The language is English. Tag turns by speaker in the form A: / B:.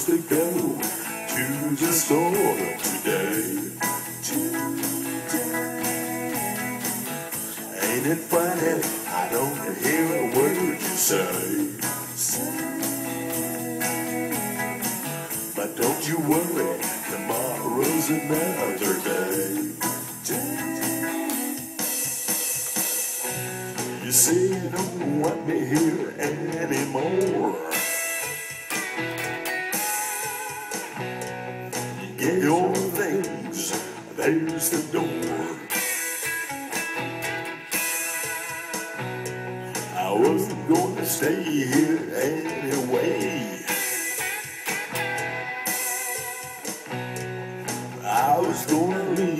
A: supposed to go to the store today. Ain't it funny? I don't hear a word you say. But don't you worry, tomorrow's another day. You say you don't want me here anymore. Get your things, there's the door. I wasn't going to stay here anyway. I was going to leave